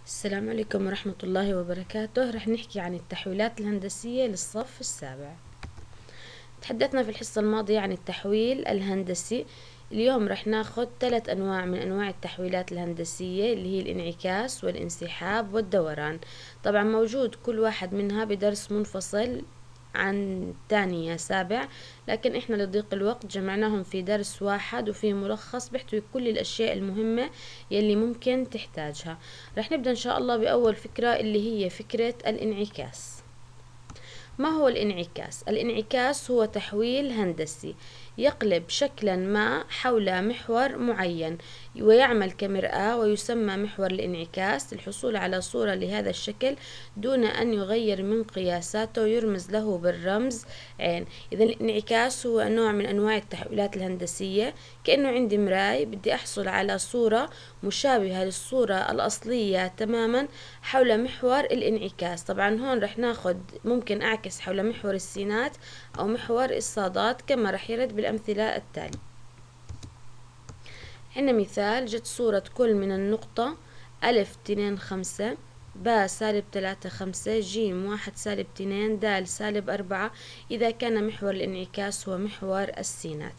السلام عليكم ورحمة الله وبركاته. رح نحكي عن التحويلات الهندسية للصف السابع. تحدثنا في الحصة الماضية عن التحويل الهندسي. اليوم رح ناخد 3 أنواع من أنواع التحويلات الهندسية اللي هي الانعكاس والانسحاب والدوران. طبعا موجود كل واحد منها بدرس منفصل عن الثاني يا سابع، لكن احنا لضيق الوقت جمعناهم في درس واحد وفي ملخص بيحتوي كل الاشياء المهمة يلي ممكن تحتاجها. رح نبدأ ان شاء الله بأول فكرة اللي هي فكرة الانعكاس. ما هو الانعكاس؟ الانعكاس هو تحويل هندسي يقلب شكلا ما حول محور معين ويعمل كمرآة، ويسمى محور الانعكاس للحصول على صورة لهذا الشكل دون أن يغير من قياساته، يرمز له بالرمز عين. إذا الانعكاس هو نوع من أنواع التحويلات الهندسية، كأنه عندي مراية بدي أحصل على صورة مشابهة للصورة الأصلية تماما حول محور الانعكاس. طبعا هون رح ناخد ممكن أعكس حول محور السينات أو محور الصادات كما رح يرد بالأمثلة التالية. عندنا مثال: جت صورة كل من النقطة ألف 2 5 باء سالب 3 5 جيم 1 سالب 2 د سالب 4 إذا كان محور الانعكاس هو محور السينات.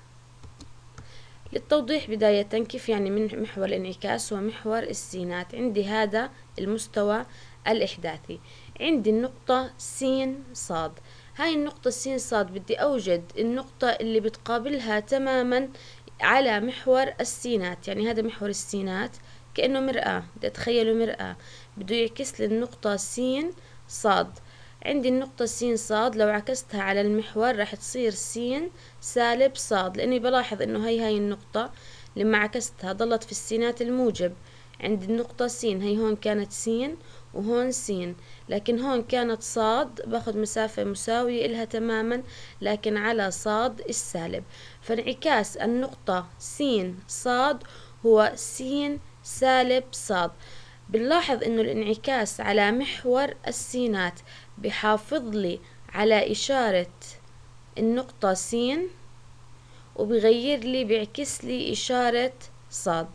للتوضيح بداية كيف يعني من محور الانعكاس ومحور السينات، عندي هذا المستوى الإحداثي، عندي النقطة س صاد. هاي النقطة س صاد بدي أوجد النقطة اللي بتقابلها تماما على محور السينات، يعني هذا محور السينات كأنه مرآة، بدي أتخيله مرآة بده يعكس لي النقطة س صاد. عندي النقطة س صاد لو عكستها على المحور راح تصير س سالب صاد، لأني بلاحظ إنه هاي النقطة لما عكستها ضلت في السينات الموجب. عندي النقطة س هي هون كانت س وهون س، لكن هون كانت صاد، باخد مسافة مساوية إلها تماما لكن على صاد السالب. فانعكاس النقطة س صاد هو س سالب صاد. بنلاحظ إنه الانعكاس على محور السينات بحافظ لي على إشارة النقطة س وبغير لي بيعكس لي إشارة صاد.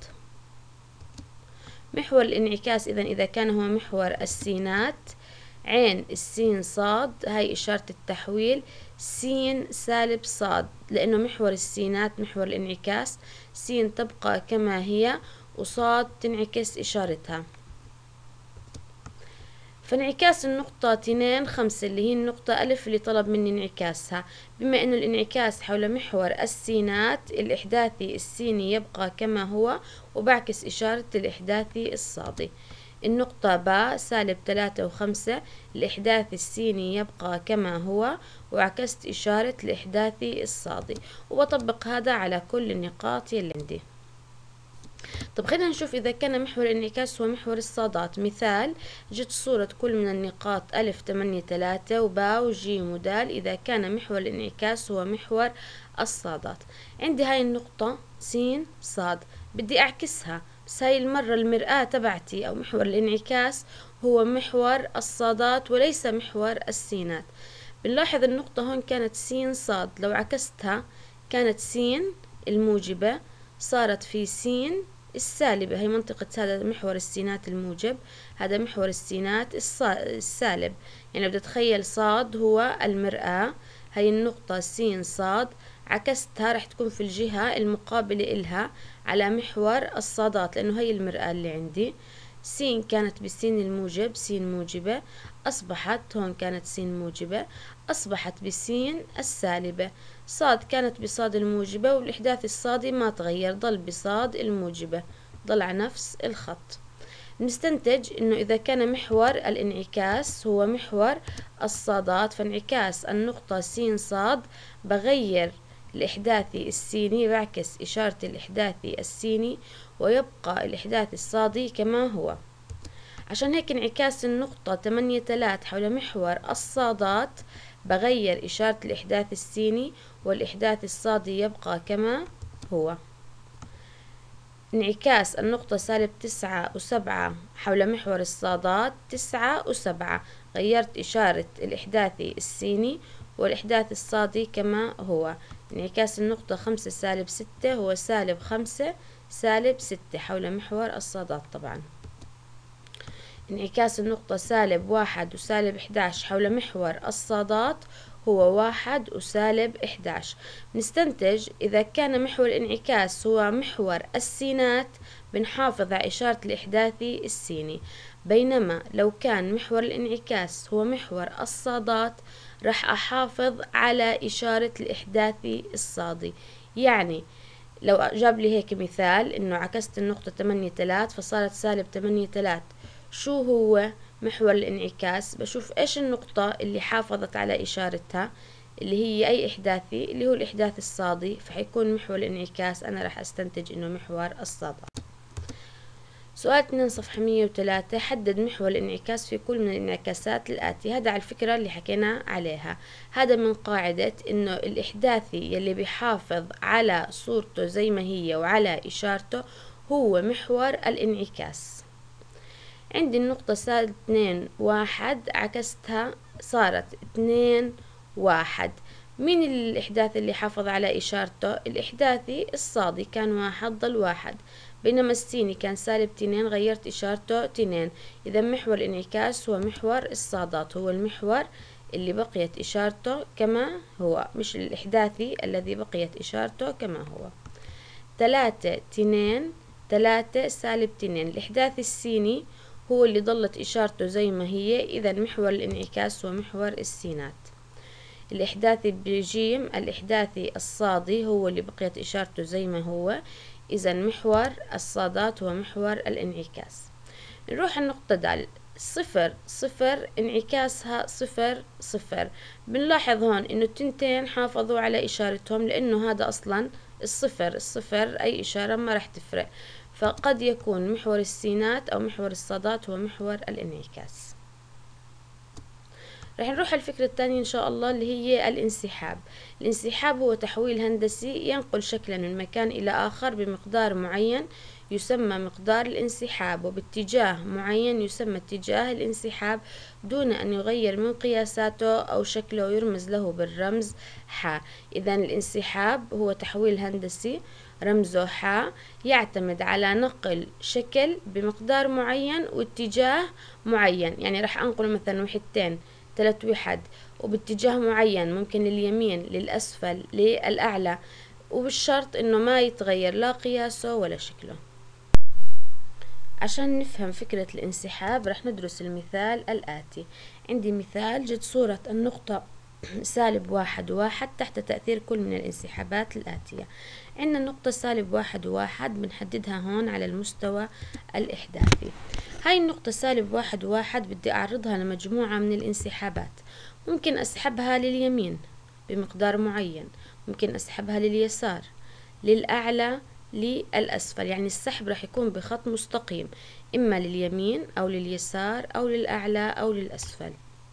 محور الانعكاس إذا كان هو محور السينات عين السين صاد، هاي إشارة التحويل س سالب صاد، لأنه محور السينات محور الانعكاس س تبقى كما هي وصاد تنعكس إشارتها. فانعكاس النقطة 2 5 اللي هي النقطة ألف اللي طلب مني انعكاسها، بما أنه الانعكاس حول محور السينات الإحداثي السيني يبقى كما هو وبعكس إشارة الإحداثي الصادي. النقطة باء سالب 3 و5 الإحداثي السيني يبقى كما هو وعكست إشارة الإحداثي الصادي، وبطبق هذا على كل النقاط يلي عندي. طب خلينا نشوف إذا كان محور الانعكاس هو محور الصادات. مثال: جت صورة كل من النقاط ألف 8 3 وباء وجيم ودال إذا كان محور الانعكاس هو محور الصادات. عندي هاي النقطة س صاد بدي أعكسها، بس هاي المرة المرآة تبعتي أو محور الانعكاس هو محور الصادات وليس محور السينات. بنلاحظ النقطة هون كانت س صاد، لو عكستها كانت س الموجبة صارت في س السالبة، هي منطقة هذا محور السينات الموجب، هذا محور السينات السالب. يعني بدي أتخيل صاد هو المرآة، هي النقطة س صاد عكستها راح تكون في الجهة المقابلة إلها على محور الصادات، لأنه هي المرآة اللي عندي. س كانت بالسين الموجب س موجبة، أصبحت هون كانت س موجبة أصبحت بسين السالبة. صاد كانت بصاد الموجبة والإحداث الصادي ما تغير، ضل بصاد الموجبة، ضل على نفس الخط. نستنتج إنه إذا كان محور الانعكاس هو محور الصادات فانعكاس النقطة س صاد بغير الإحداثي السيني، بعكس إشارة الإحداثي السيني ويبقى الإحداث الصادي كما هو. عشان هيك انعكاس النقطة 8 3 حول محور الصادات بغير إشارة الإحداث السيني والإحداث الصادي يبقى كما هو. انعكاس النقطة سالب 9 و7 حول محور الصادات 9 و7 غيرت إشارة الإحداثي السيني والإحداث الصادي كما هو. انعكاس النقطة 5 سالب 6 هو سالب 5 سالب 6 حول محور الصادات طبعا. انعكاس النقطة سالب 1 وسالب 11 حول محور الصادات هو 1 وسالب 11. نستنتج إذا كان محور الانعكاس هو محور السينات بنحافظ على إشارة الإحداثي السيني، بينما لو كان محور الانعكاس هو محور الصادات رح أحافظ على إشارة الإحداثي الصادي. يعني لو جاب لي هيك مثال إنه عكست النقطة 8 3 فصارت سالب 8 3، شو هو محور الانعكاس؟ بشوف إيش النقطة اللي حافظت على إشارتها اللي هي أي إحداثي اللي هو الإحداث الصادي، فحيكون محور الانعكاس أنا راح أستنتج إنه محور الصادات. سؤال 2 صفحة 103، حدد محور الانعكاس في كل من الانعكاسات الآتية. هذا على الفكرة اللي حكينا عليها، هذا من قاعدة إنه الإحداثي يلي بيحافظ على صورته زي ما هي وعلى إشارته هو محور الانعكاس. عندي النقطة سالب 2 1 عكستها صارت 2 1. مين الإحداث اللي حافظ على إشارته؟ الإحداثي الصادي كان 1 ضل 1، بينما السيني كان سالب 2 غيرت إشارته 2. إذا محور الانعكاس هو محور الصادات، هو المحور اللي بقيت إشارته كما هو، مش الإحداثي الذي بقيت إشارته كما هو. 3 2 3 سالب 2، الإحداثي السيني هو اللي ضلت إشارته زي ما هي، إذا محور الانعكاس هو محور السينات. الإحداثي بجيم الإحداثي الصادي هو اللي بقيت إشارته زي ما هو، إذا محور الصادات هو محور الانعكاس. نروح النقطة د 0 0 انعكاسها 0 0. بنلاحظ هون إنه التنتين حافظوا على إشارتهم لأنه هذا أصلا الصفر أي إشارة ما رح تفرق، فقد يكون محور السينات أو محور الصادات هو محور الانعكاس. رح نروح الفكرة الثانية إن شاء الله اللي هي الانسحاب. الانسحاب هو تحويل هندسي ينقل شكلا من مكان إلى آخر بمقدار معين يسمى مقدار الانسحاب، وباتجاه معين يسمى اتجاه الانسحاب، دون أن يغير من قياساته أو شكله يرمز له بالرمز ح. إذا الانسحاب هو تحويل هندسي رمزه ح، يعتمد على نقل شكل بمقدار معين واتجاه معين. يعني رح أنقل مثلا وحدتين 3 وحد وباتجاه معين، ممكن لليمين للأسفل للأعلى، وبالشرط إنه ما يتغير لا قياسه ولا شكله. عشان نفهم فكرة الانسحاب رح ندرس المثال الآتي. عندي مثال جد صورة النقطة سالب 1 و1 تحت تأثير كل من الانسحابات الآتية. عندنا النقطة سالب 1 و1 بنحددها هون على المستوى الإحداثي. هاي النقطة سالب 1 و1 بدي أعرضها لمجموعة من الانسحابات، ممكن أسحبها لليمين بمقدار معين، ممكن أسحبها لليسار، للأعلى، للأسفل. يعني السحب رح يكون بخط مستقيم، إما لليمين أو لليسار أو للأعلى أو للأسفل.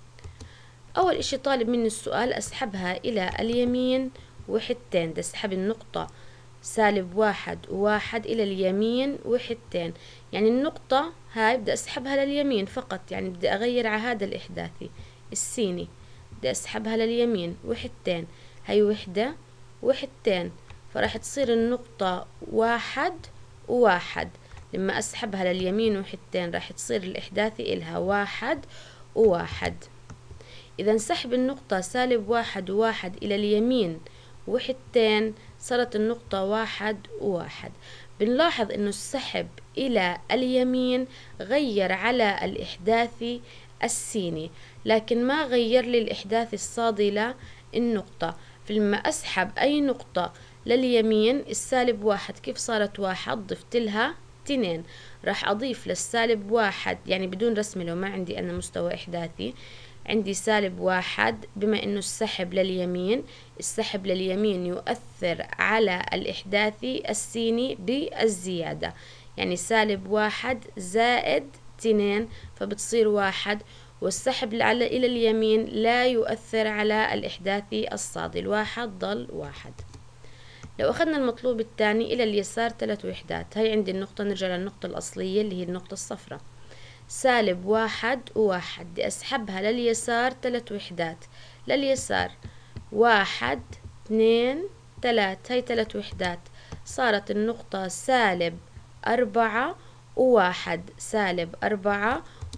أول إشي طالب مني السؤال أسحبها إلى اليمين وحدتين، بدي أسحب النقطة سالب 1 و1 إلى اليمين وحدتين. يعني النقطة هاي بدي أسحبها لليمين فقط، يعني بدي أغير على هذا الإحداثي السيني، بدي أسحبها لليمين وحدتين، هاي وحدة وحدتين، فراح تصير النقطة 1 و1. لما أسحبها لليمين وحدتين راح تصير الإحداثي إلها 1 و1. إذا سحب النقطة سالب 1 و1 إلى اليمين وحدتين صارت النقطة 1 و1. بنلاحظ إنه السحب إلى اليمين غير على الإحداثي السيني، لكن ما غير لي الإحداثي الصادي للنقطة. فلما أسحب أي نقطة لليمين السالب 1 كيف صارت 1؟ ضفت لها 2، راح أضيف للسالب 1 يعني بدون رسم لو ما عندي أنا مستوى إحداثي، عندي سالب 1. بما إنه السحب لليمين، السحب لليمين يؤثر على الإحداثي السيني بالزيادة، يعني سالب 1 زائد 2 فبتصير 1، والسحب إلى اليمين لا يؤثر على الإحداثي الصادي، 1 ضل 1. لو أخذنا المطلوب الثاني إلى اليسار 3 وحدات، هاي عندي النقطة، نرجع للنقطة الأصلية اللي هي النقطة الصفراء، سالب 1 و1 بدي أسحبها لليسار 3 وحدات، لليسار 1 2 3، هاي 3 وحدات، صارت النقطة سالب 4 و1، سالب 4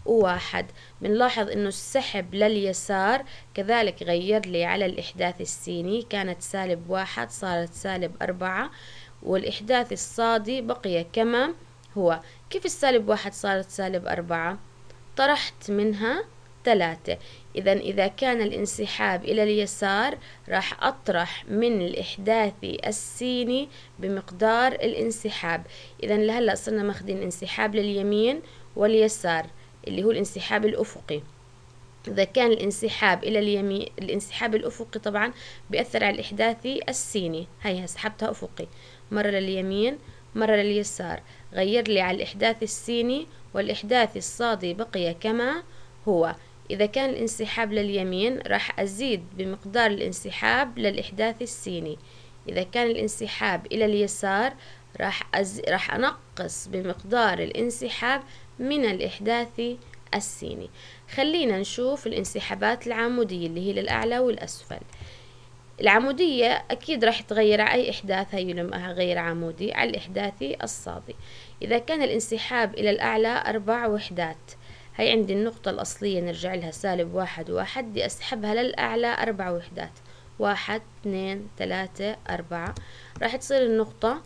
وواحد. بنلاحظ إنه السحب لليسار كذلك غير لي على الإحداث السيني، كانت -1 صارت -4، والإحداث الصادي بقي كما هو. كيف -1 صارت -4؟ طرحت منها 3. إذا كان الانسحاب إلى اليسار راح أطرح من الإحداثي السيني بمقدار الانسحاب. إذا لهلا صرنا ماخدين انسحاب لليمين واليسار اللي هو الانسحاب الأفقي. إذا كان الانسحاب إلى اليمين، الانسحاب الأفقي طبعا بيأثر على الإحداثي السيني، هيها سحبتها أفقي، مرة لليمين مرة لليسار، غير لي على الإحداث السيني، والإحداث الصادي بقي كما هو. إذا كان الانسحاب لليمين راح أزيد بمقدار الانسحاب للإحداث السيني. إذا كان الانسحاب إلى اليسار راح أنقص بمقدار الانسحاب من الإحداث السيني. خلينا نشوف الانسحابات العمودية اللي هي للأعلى والأسفل. العمودية أكيد راح تغير على أي إحداث، هي لما غير عمودي على الإحداثي الصادي. إذا كان الانسحاب إلى الأعلى 4 وحدات، هي عندي النقطة الأصلية نرجع لها -1 و1، بدي أسحبها للأعلى 4 وحدات، 1 2 3 4، راح تصير النقطة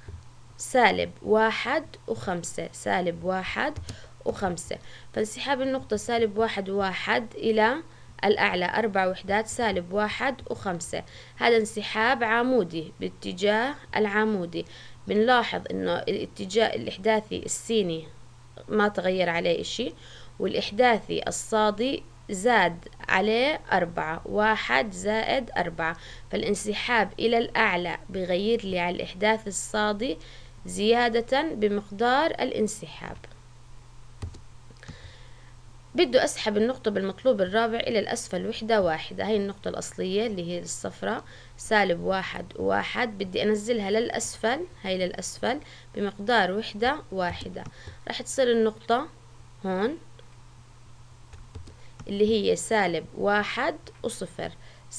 -1 و5، -1 و5. فانسحاب النقطة -1 و1 إلى الأعلى 4 وحدات، -1 و5، هذا انسحاب عمودي باتجاه العمودي. بنلاحظ إنه الاتجاه الإحداثي السيني ما تغير عليه إشي، والإحداثي الصادي زاد عليه 4، 1 زائد 4، فالانسحاب إلى الأعلى بغير لي على الإحداث الصادي زيادة بمقدار الانسحاب. بده أسحب النقطة بالمطلوب الرابع إلى الأسفل وحدة واحدة، هي النقطة الأصلية اللي هي الصفراء، -1 و1، بدي أنزلها للأسفل، هي للأسفل بمقدار وحدة واحدة. راح تصير النقطة هون اللي هي -1 و0،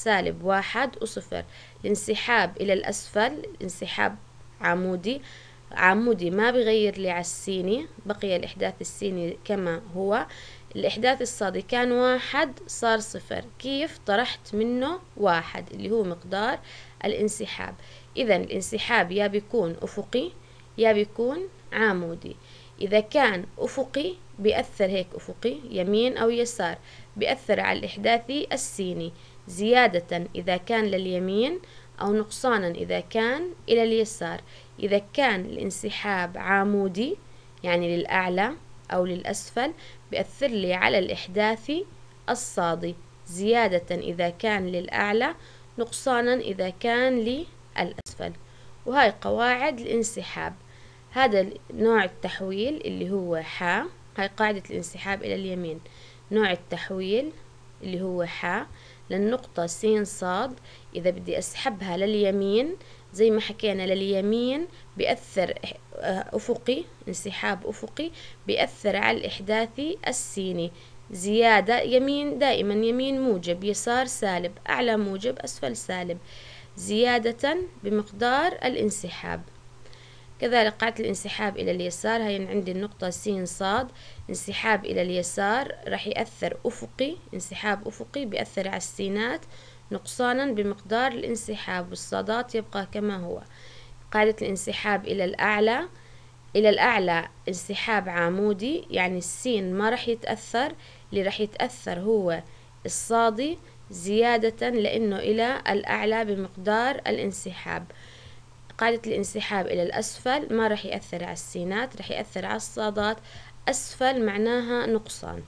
-1 و0. الانسحاب إلى الأسفل انسحاب عمودي، عمودي ما بغير لي على السيني، بقي الإحداث السيني كما هو. الإحداث الصادي كان 1 صار 0، كيف؟ طرحت منه 1 اللي هو مقدار الانسحاب. إذا الانسحاب يا بيكون أفقي يا بيكون عمودي. إذا كان أفقي بيأثر هيك أفقي يمين أو يسار، بيأثر على الإحداثي السيني زيادة إذا كان لليمين أو نقصانا إذا كان إلى اليسار. إذا كان الانسحاب عمودي يعني للأعلى أو للأسفل بيأثر لي على الإحداثي الصادي زيادة إذا كان للأعلى، نقصانا إذا كان للأسفل. وهاي قواعد الانسحاب. هذا نوع التحويل اللي هو ح، هاي قاعدة الانسحاب إلى اليمين. نوع التحويل اللي هو ح للنقطة س ص، إذا بدي أسحبها لليمين زي ما حكينا لليمين بيأثر أفقي، انسحاب أفقي بيأثر على الإحداثي السيني زيادة. يمين دائما يمين موجب، يسار سالب، أعلى موجب أسفل سالب، زيادة بمقدار الانسحاب. كذلك قاعدة الانسحاب إلى اليسار، هي عندي النقطة س ص، انسحاب إلى اليسار راح يأثر أفقي، انسحاب أفقي بيأثر على السينات نقصانا بمقدار الانسحاب، والصادات يبقى كما هو. قاعدة الانسحاب إلى الأعلى، إلى الأعلى انسحاب عمودي يعني السين ما راح يتأثر، اللي راح يتأثر هو الصادي زيادة لأنه إلى الأعلى بمقدار الانسحاب. قاعدة الانسحاب إلى الأسفل ما راح يأثر على السينات، راح يأثر على الصادات، أسفل معناها نقصان.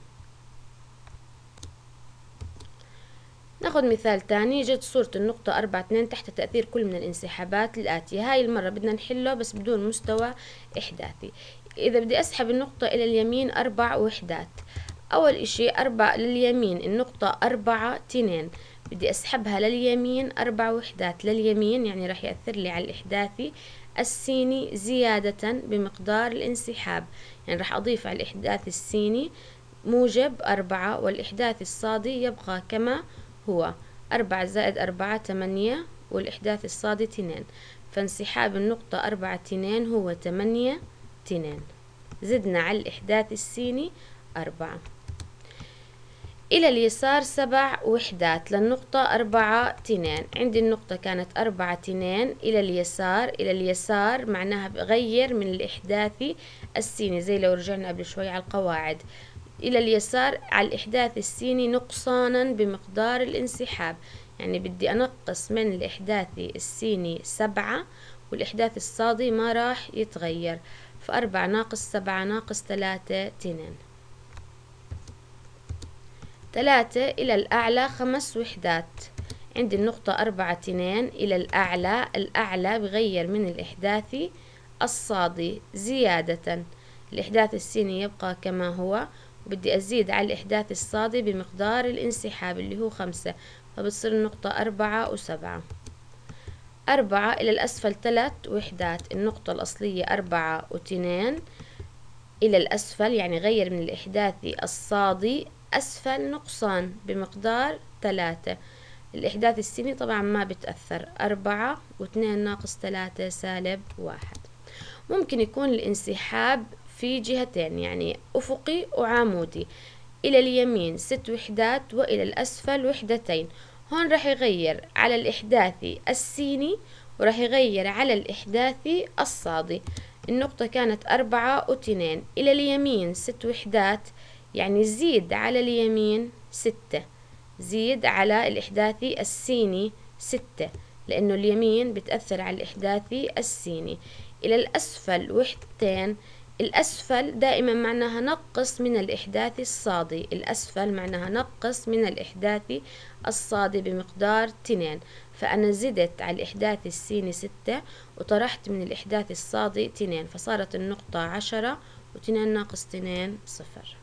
ناخذ مثال تاني. جت صورة النقطة 4 2 تحت تأثير كل من الانسحابات الآتية. هاي المرة بدنا نحله بس بدون مستوى إحداثي. إذا بدي أسحب النقطة إلى اليمين 4 وحدات، أول إشي 4 لليمين، النقطة 4 2 بدي أسحبها لليمين 4 وحدات لليمين، يعني راح يأثر لي على الإحداثي السيني زيادة بمقدار الانسحاب، يعني راح أضيف على الإحداث السيني موجب 4، والإحداث الصادي يبقى كما هو 4 زائد 4 8، والإحداث الصادي 2، فانسحاب النقطة 4 2 هو 8 2. زدنا على الإحداث السيني 4. إلى اليسار 7 وحدات للنقطة 4 2. عندي النقطة كانت 4 2. إلى اليسار معناها بغير من الإحداثي السيني، زي لو رجعنا قبل شوي على القواعد. إلى اليسار على الإحداث السيني نقصانا بمقدار الانسحاب، يعني بدي أنقص من الإحداثي السيني 7 والإحداث الصادي ما راح يتغير، ف4 ناقص 7 ناقص 3 2. 3 إلى الأعلى 5 وحدات. عندي النقطة 4 2. إلى الأعلى بغير من الإحداثي الصادي زيادة، الإحداث السيني يبقى كما هو، وبدي أزيد على الإحداث الصادي بمقدار الانسحاب اللي هو 5، فبتصير النقطة 4 و7. 4 إلى الأسفل 3 وحدات. النقطة الأصلية 4 و2 إلى الأسفل يعني غير من الإحداثي الصادي أسفل نقصان بمقدار 3. الإحداث السيني طبعا ما بتأثر، 4 و2 ناقص 3 سالب 1. ممكن يكون الانسحاب في جهتين، يعني أفقي وعمودي. إلى اليمين 6 وحدات وإلى الأسفل وحدتين. هون راح يغير على الإحداثي السيني وراح يغير على الإحداثي الصادي. النقطة كانت 4 و2. إلى اليمين 6 وحدات، يعني زيد على اليمين 6، زيد على الإحداثي السيني 6، لأنه اليمين بتأثر على الإحداثي السيني. إلى الأسفل وحدتين. الأسفل دائما معناها نقص من الإحداثي الصادي، الأسفل معناها نقص من الإحداثي الصادي بمقدار 2، فأنا زدت على الإحداثي السيني 6 وطرحت من الإحداثي الصادي 2، فصارت النقطة 10 و2 ناقص 2 0.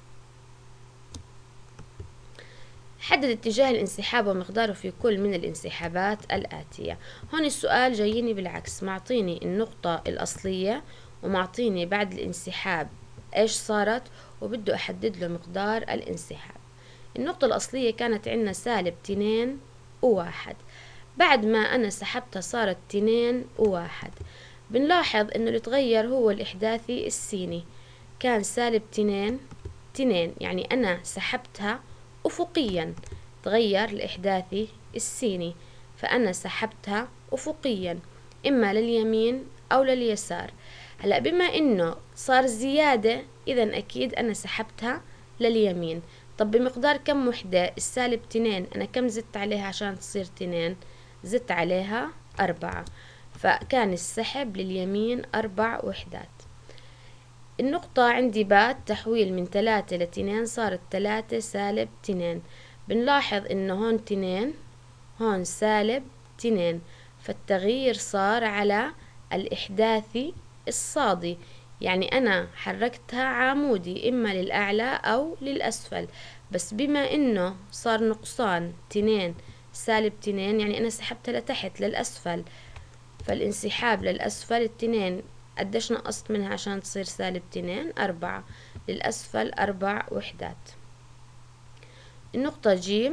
حدد اتجاه الانسحاب ومقداره في كل من الانسحابات الآتية. هون السؤال جايني بالعكس، معطيني النقطة الأصلية ومعطيني بعد الانسحاب ايش صارت، وبده احدد له مقدار الانسحاب. النقطة الأصلية كانت عندنا سالب 2 و1، بعد ما أنا سحبتها صارت 2 و1. بنلاحظ إنه اللي تغير هو الإحداثي السيني، كان سالب 2 2، يعني أنا سحبتها أفقيا، تغير الإحداثي السيني، فأنا سحبتها أفقيا إما لليمين أو لليسار. هلأ بما إنه صار زيادة إذا أكيد أنا سحبتها لليمين. طب بمقدار كم وحدة؟ السالب 2، أنا كم زدت عليها عشان تصير 2؟ زدت عليها 4، فكان السحب لليمين 4 وحدات. النقطة عندي بات تحويل من 3 ل 2، صارت 3 سالب 2. بنلاحظ إنه هون 2 هون سالب 2، فالتغيير صار على الإحداثي الصادي، يعني أنا حركتها عمودي إما للأعلى أو للأسفل، بس بما إنه صار نقصان 2 سالب 2 يعني أنا سحبتها لتحت للأسفل، فالانسحاب للأسفل 2 قديش نقصت منها عشان تصير سالب 2؟ 4 للأسفل 4 وحدات. النقطة ج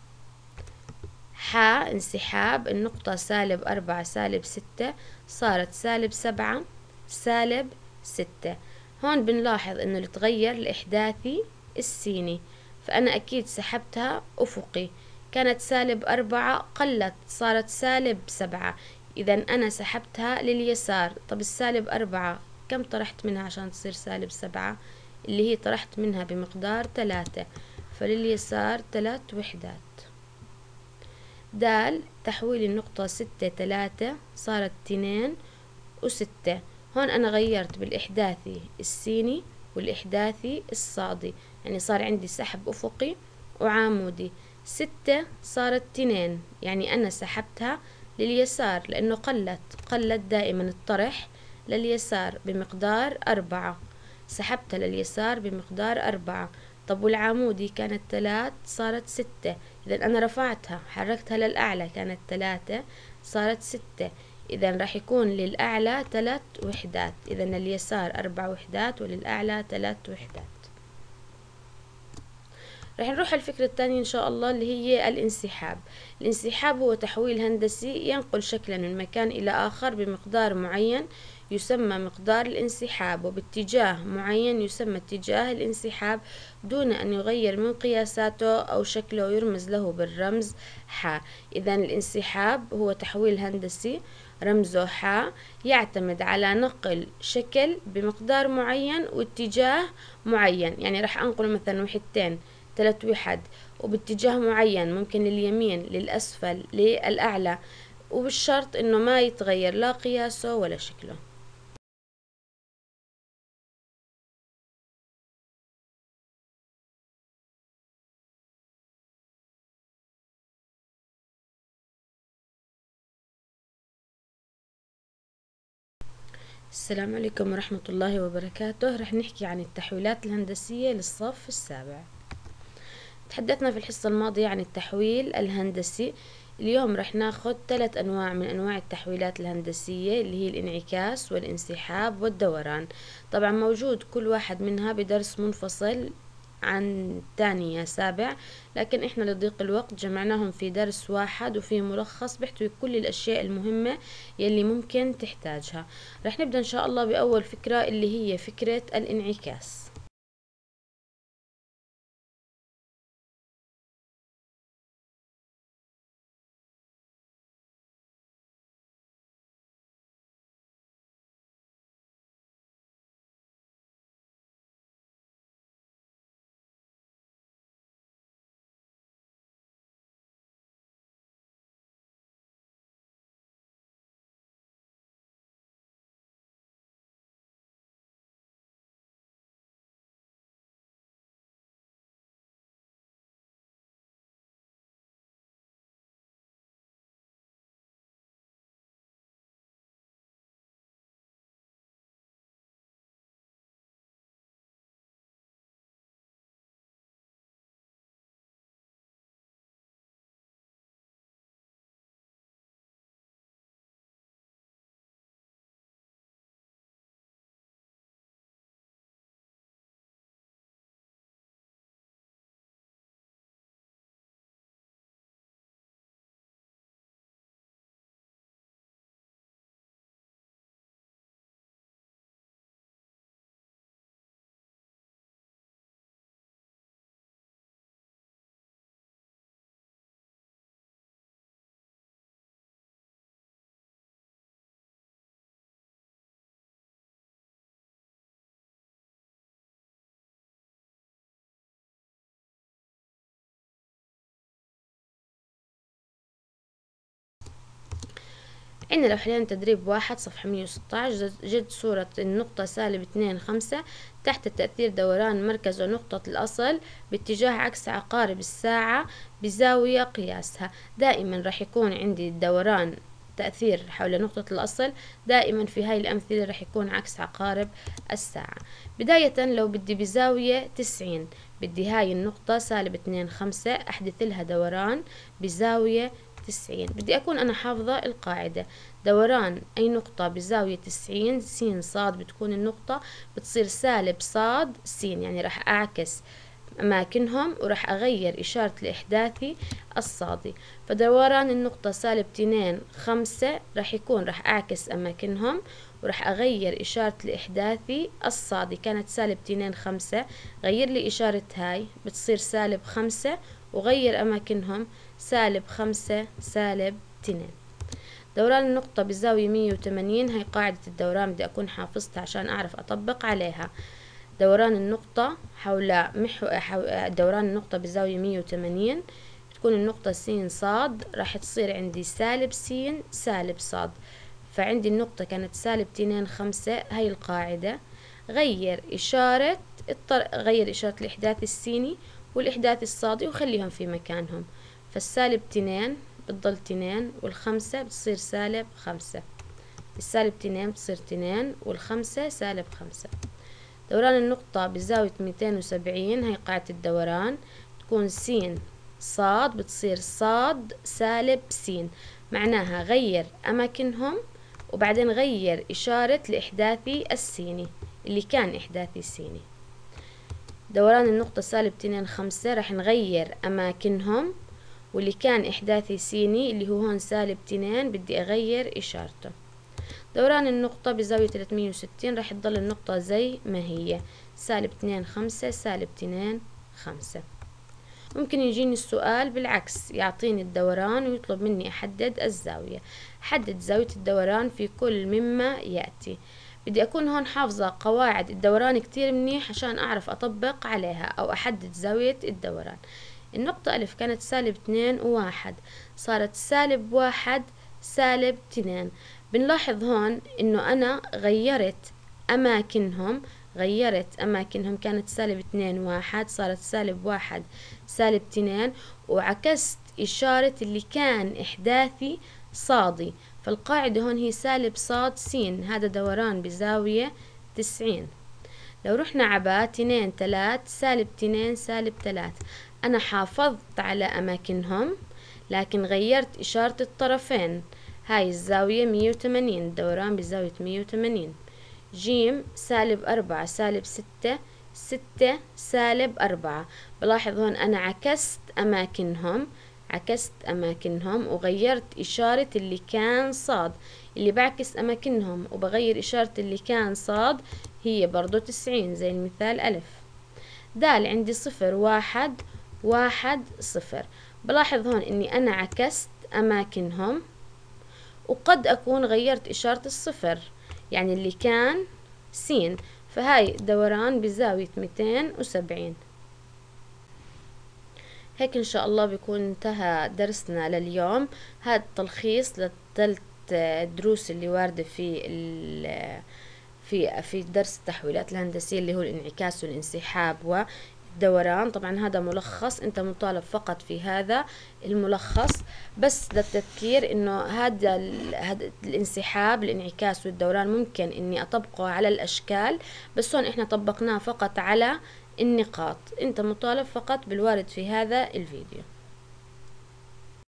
ح انسحاب. النقطة سالب 4 سالب 6 صارت سالب 7 سالب 6. هون بنلاحظ انه اللي تغير الإحداثي السيني، فأنا أكيد سحبتها أفقي، كانت سالب 4 قلت صارت سالب 7، إذا أنا سحبتها لليسار. طب السالب 4 كم طرحت منها عشان تصير سالب 7؟ اللي هي طرحت منها بمقدار 3، فلليسار 3 وحدات. د تحويل النقطة 6 3 صارت 2 و6. هون أنا غيرت بالإحداثي السيني والإحداثي الصادي، يعني صار عندي سحب أفقي وعمودي. 6 صارت 2، يعني أنا سحبتها لليسار لأنه قلت دائما الطرح لليسار بمقدار 4، سحبتها لليسار بمقدار 4. طب والعمودي كانت 3 صارت 6، إذا أنا رفعتها حركتها للأعلى، كانت 3 صارت 6، إذا راح يكون للأعلى 3 وحدات، إذا لليسار 4 وحدات وللأعلى 3 وحدات. راح نروح الفكرة الثانية إن شاء الله اللي هي الانسحاب. الانسحاب هو تحويل هندسي ينقل شكلا من مكان إلى آخر بمقدار معين يسمى مقدار الانسحاب، وباتجاه معين يسمى اتجاه الانسحاب دون أن يغير من قياساته أو شكله، يرمز له بالرمز ح. إذا الانسحاب هو تحويل هندسي رمزه ح، يعتمد على نقل شكل بمقدار معين واتجاه معين. يعني راح أنقل مثلا وحدتين 3 وحد وباتجاه معين، ممكن لليمين للأسفل للأعلى، وبالشرط إنه ما يتغير لا قياسه ولا شكله. السلام عليكم ورحمة الله وبركاته. رح نحكي عن التحويلات الهندسية للصف السابع. تحدثنا في الحصة الماضية عن التحويل الهندسي. اليوم رح ناخد 3 أنواع من أنواع التحويلات الهندسية، اللي هي الانعكاس والانسحاب والدوران. طبعا موجود كل واحد منها بدرس منفصل عن تاني يا سابع، لكن احنا لضيق الوقت جمعناهم في درس واحد وفي ملخص بيحتوي كل الأشياء المهمة يلي ممكن تحتاجها. رح نبدأ إن شاء الله بأول فكرة، اللي هي فكرة الانعكاس. عندنا لو حلينا تدريب 1 صفحة 116، جد صورة النقطة -2.5 تحت تأثير دوران مركز ونقطة الأصل باتجاه عكس عقارب الساعة بزاوية قياسها. دائما راح يكون عندي الدوران تأثير حول نقطة الأصل دائما في هاي الأمثلة راح يكون عكس عقارب الساعة. بداية لو بدي بزاوية 90، بدي هاي النقطة -2.5 أحدث لها دوران بزاوية 90. بدي أكون أنا حافظة القاعدة، دوران أي نقطة بزاوية 90 س صاد بتكون النقطة بتصير سالب صاد س، يعني راح أعكس أماكنهم وراح أغير إشارة الإحداثي الصادي. فدوران النقطة -2.5 راح يكون راح أعكس أماكنهم وراح أغير إشارة الإحداثي الصادي. كانت -2.5 غير لي إشارة هاي بتصير -5 وغير أماكنهم -5 -2. دوران النقطة بزاوية 180، هاي قاعدة الدوران بدي أكون حافظتها عشان أعرف أطبق عليها. دوران النقطة دوران النقطة بزاوية 180 تكون النقطة س صاد راح تصير عندي -س صاد. فعندي النقطة كانت -2.5. هاي القاعدة غير إشارة الإحداث السيني والإحداث الصادي وخليهم في مكانهم. فالسالب 2 بتضل 2 والخمسة بتصير -5. السالب 2 بتصير 2 والخمسة -5. دوران النقطة بزاوية 270، هي قاعدة الدوران، تكون س صاد بتصير صاد -س، معناها غير أماكنهم وبعدين غير إشارة الإحداثي السيني اللي كان إحداثي سيني. دوران النقطة -2.5 راح نغير أماكنهم، واللي كان إحداثي سيني اللي هو هون -2 بدي أغير إشارته. دوران النقطة بزاوية 360 راح تضل النقطة زي ما هي، سالب 2 5 سالب 2 5. ممكن يجيني السؤال بالعكس، يعطيني الدوران ويطلب مني أحدد الزاوية. حدد زاوية الدوران في كل مما يأتي. بدي أكون هون حافظة قواعد الدوران كتير منيح عشان أعرف أطبق عليها أو أحدد زاوية الدوران. النقطة ألف كانت سالب 2 و1، صارت سالب 1 سالب 2. بنلاحظ هون إنه أنا غيرت أماكنهم، كانت سالب 2 1 صارت سالب 1 سالب 2، وعكست إشارة اللي كان إحداثي صادي، فالقاعدة هون هي سالب صاد س، هذا دوران بزاوية 90. لو رحنا عبا 2 3 سالب 2 سالب 3، أنا حافظت على أماكنهم لكن غيرت إشارة الطرفين. هاي الزاوية 180، الدوران بزاوية 180. جيم سالب 4 سالب 6 6 سالب 4. بلاحظ هون أنا عكست أماكنهم وغيرت إشارة اللي كان صاد. اللي بعكس أماكنهم وبغير إشارة اللي كان صاد هي برضو 90 زي المثال ألف. دال عندي 0 1 1 0. بلاحظ هون إني أنا عكست أماكنهم وقد أكون غيرت إشارة الصفر، يعني اللي كان س، فهاي دوران بزاوية 270. هيك إن شاء الله بيكون انتهى درسنا لليوم. هذا تلخيص للثلاث دروس اللي واردة في درس التحويلات الهندسية اللي هو الانعكاس والانسحاب والدوران. طبعا هذا ملخص، انت مطالب فقط في هذا الملخص بس للتذكير انه هذا الانسحاب الانعكاس والدوران ممكن اني اطبقه على الاشكال، بس هون احنا طبقناه فقط على النقاط. انت مطالب فقط بالوارد في هذا الفيديو.